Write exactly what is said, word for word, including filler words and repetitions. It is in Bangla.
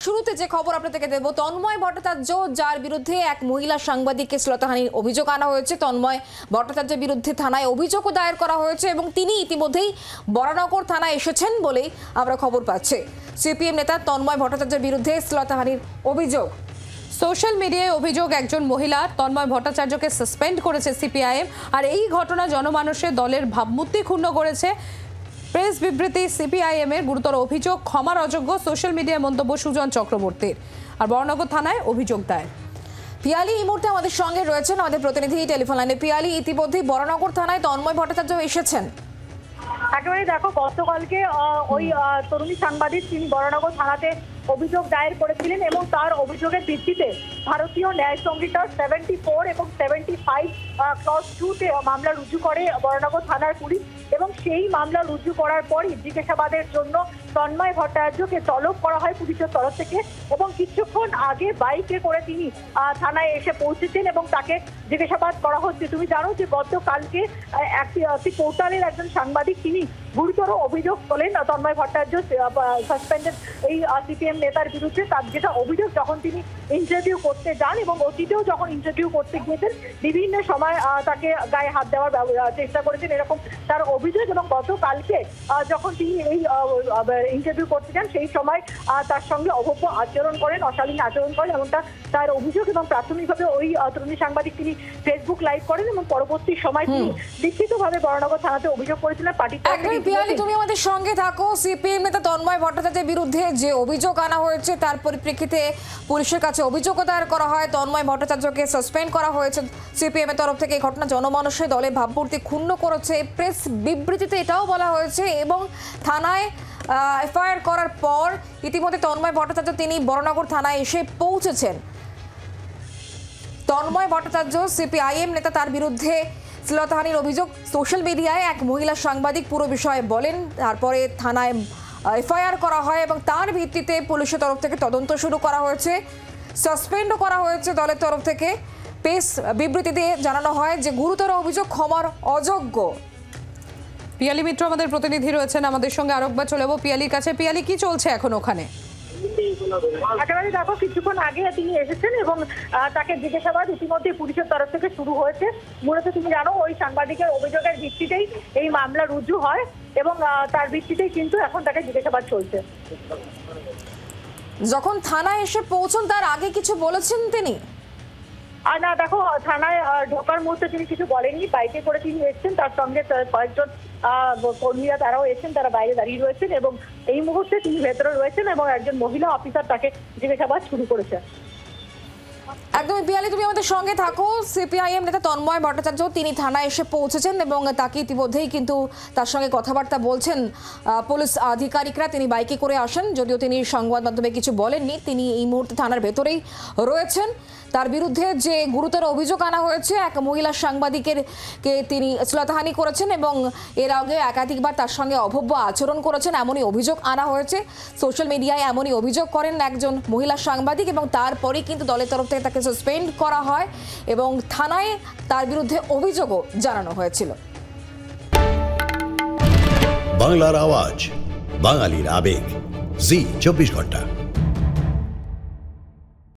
শুরুতে যে খবর আপনাদেরকে দেব, তন্ময় ভট্টাচার্য যার বিরুদ্ধে এক মহিলা সাংবাদিককে শ্লীলতাহানির অভিযোগ আনা হয়েছে, তন্ময় ভট্টাচার্যের বিরুদ্ধে থানায় অভিযোগও দায়ের করা হয়েছে এবং তিনি ইতিমধ্যেই বরানগর থানায় এসেছেন বলেই আমরা খবর পাচ্ছি। সিপিএম নেতা তন্ময় ভট্টাচার্যের বিরুদ্ধে শ্লীলতাহানির অভিযোগ। সোশ্যাল মিডিয়ায় অভিযোগ একজন মহিলা তন্ময় ভট্টাচার্যকে সাসপেন্ড করেছে সিপিআইএম, আর এই ঘটনা জনমানুষের দলের ভাবমূর্তি ক্ষুণ্ণ করেছে। প্রেস বিবৃতি সিপিআইএম এর গুরুতর অভিযোগ, ক্ষমার অযোগ্য সোশ্যাল মিডিয়ায় মন্তব্য সুজন চক্রবর্তীর, আর বরানগর থানায় অভিযোগ দায়ের। পিয়ালি এই মুহূর্তে আমাদের সঙ্গে রয়েছেন, আমাদের প্রতিনিধি টেলিফোন লাইনে। পিয়ালি, ইতিমধ্যেই বরানগর থানায় তন্ময় ভট্টাচার্য এসেছেন। একেবারে দেখো, গতকালকে ওই তরুণী সাংবাদিক তিনি বরানগর থানাতে অভিযোগ দায়ের করেছিলেন এবং তার অভিযোগের ভিত্তিতে ভারতীয় ন্যায় সংহিতার সেভেন্টি ফোর এবং সেভেন্টি ফাইভ ক্লজ টুতে মামলা রুজু করে বরানগর থানার পুলিশ এবং সেই মামলা রুজু করার পরই জিজ্ঞাসাবাদের জন্য তন্ময় ভট্টাচার্যকে তলব করা হয় পুলিশের তরফ থেকে এবং কিছুক্ষণ আগে বাইকে করে তিনি থানায় এসে পৌঁছেছেন এবং তাকে জিজ্ঞাসাবাদ করা হচ্ছে। তুমি জানো যে গতকালকে একটি পোর্টালের একজন সাংবাদিক তিনি গুরুতর অভিযোগ তোলেন তন্ময় ভট্টাচার্য সাসপেন্ডেড এই সিপিএম নেতার বিরুদ্ধে। তার যেটা অভিযোগ, যখন তিনি ইন্টারভিউ করতে যান এবং অতীতেও যখন ইন্টারভিউ করতে গিয়েছেন বিভিন্ন সময় তাকে গায়ে হাত দেওয়ার চেষ্টা করেছেন, এরকম তার অভিযোগ। এবং গতকালকে যখন তিনি এই ইন্টারভিউ করতে যান সেই সময় তার সঙ্গে অভব্য আচরণ করেন, অশালীন আচরণ করেন, এমনটা তার অভিযোগ। এবং প্রাথমিকভাবে ওই তরুণী সাংবাদিক তিনি ফেসবুক লাইভ করেন এবং পরবর্তী সময় তিনি লিখিতভাবে বরানগর থানাতে অভিযোগ করেছিলেন। পার্টি পিয়ালি, তুমি আমাদের সঙ্গে থাকো। সিপিএম নেতা তন্ময় ভট্টাচার্যের বিরুদ্ধে যে অভিযোগ আনা হয়েছে তার পরিপ্রেক্ষিতে পুলিশের কাছে অভিযোগও দায়ের করা হয়, তন্ময় ভট্টাচার্যকে সাসপেন্ড করা হয়েছে সিপিএম এর তরফ থেকে। এই ঘটনা জনমানুষের দলের ভাবমূর্তি ক্ষুণ্ণ করেছে। প্রেস বিবৃতিতে এটাও বলা হয়েছে এবং থানায় এফআইআর করার পর ইতিমধ্যে তন্ময় ভট্টাচার্য তিনি বরানগর থানায় এসে পৌঁছেছেন। তন্ময় ভট্টাচার্য সিপিআইএম নেতা, তার বিরুদ্ধে শ্লীলতাহানির অভিযোগ। সোশ্যাল মিডিয়ায় এক মহিলা সাংবাদিক পুরো বিষয়ে বলেন, তারপরে থানায় এফআইআর করা হয় এবং তার ভিত্তিতে পুলিশের তরফ থেকে তদন্ত শুরু করা হয়েছে, সাসপেন্ডও করা হয়েছে দলের তরফ থেকে। প্রেস বিবৃতিতে জানানো হয় যে গুরুতর অভিযোগ, ক্ষমার অযোগ্য। পিয়ালি মিত্র আমাদের প্রতিনিধি রয়েছেন আমাদের সঙ্গে, আরেকবার চলে যাবো পিয়ালির কাছে। পিয়ালি, কি চলছে এখন ওখানে? একেবারে দেখো, কিছুক্ষণ আগে তিনি এসেছেন এবং তাকে জিজ্ঞাসাবাদ ইতিমধ্যে পুলিশের তরফ থেকে শুরু হয়েছে। মূলত তুমি জানো ওই সাংবাদিকের অভিযোগের ভিত্তিতেই এই মামলা রুজু হয় এবং তার ভিত্তিতেই কিন্তু এখন তাকে জিজ্ঞাসাবাদ চলছে। যখন থানায় এসে পৌঁছন তার আগে কিছু বলেছেন তিনি? আর না, দেখো, থানায় ঢোকার মুহূর্তে তিনি কিছু বলেননি। বাইকে করে তিনি এসেছেন, তার সঙ্গে কয়েকজন কর্মীরা তারাও এসেছেন, তারা বাইরে দাঁড়িয়ে রয়েছেন এবং এই মুহূর্তে তিনি ভেতরে রয়েছেন এবং একজন মহিলা অফিসার তাকে জিজ্ঞাসাবাদ শুরু করেছেন। একদমই পিয়ালি, তুমি আমাদের সঙ্গে থাকো। সিপিআইএম নেতা তন্ময় ভট্টাচার্য তিনি থানায় এসে পৌঁছেছেন এবং তাকে ইতিমধ্যেই কিন্তু তার সঙ্গে কথাবার্তা বলছেন পুলিশ আধিকারিকরা। তিনি বাইকে করে আসেন, যদিও তিনি সংবাদ মাধ্যমে কিছু বলেননি। তিনি এই মুহূর্তে থানার ভেতরেই রয়েছেন। তার বিরুদ্ধে যে গুরুতর অভিযোগ আনা হয়েছে, এক মহিলা সাংবাদিকের কে তিনি শ্লীলতাহানি করেছেন এবং এর আগে একাধিকবার তার সঙ্গে অভব্য আচরণ করেছেন, এমনই অভিযোগ আনা হয়েছে। সোশ্যাল মিডিয়ায় এমনই অভিযোগ করেন একজন মহিলা সাংবাদিক এবং তারপরেই কিন্তু দলের তরফ থেকে তাকে সাসপেন্ড করা হয় এবং থানায় তার বিরুদ্ধে অভিযোগও জানানো হয়েছিল। বাংলার আওয়াজ, বাঙালির আবেগ, জি চব্বিশ ঘন্টা।